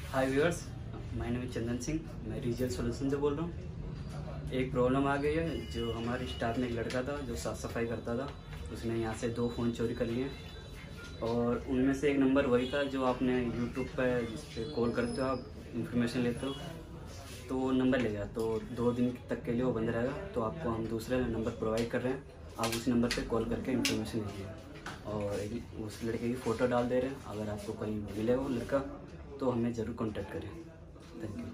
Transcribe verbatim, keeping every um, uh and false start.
Hi viewers, my name is Chandan Singh. मैं रिज़ी hair solution से बोल रहा हूँ। एक प्रॉब्लम आ गई है। जो हमारे स्टाफ में एक लड़का था जो साफ़ सफाई करता था, उसने यहाँ से दो फ़ोन चोरी कर लिए और उनमें से एक नंबर वही था जो आपने यूट्यूब पर जिस पे कॉल करते हो, आप इंफॉर्मेशन लेते हो, तो वो नंबर ले गया। तो दो दिन तक के लिए वो बंद रहेगा। तो आपको हम दूसरा नंबर प्रोवाइड कर रहे हैं, आप उस नंबर पे कॉल करके इन्फॉर्मेशन लीजिए और एक उस लड़के की फ़ोटो डाल दे रहे हैं। अगर आपको कहीं मिले वो लड़का तो हमें ज़रूर कांटेक्ट करें। Thank you.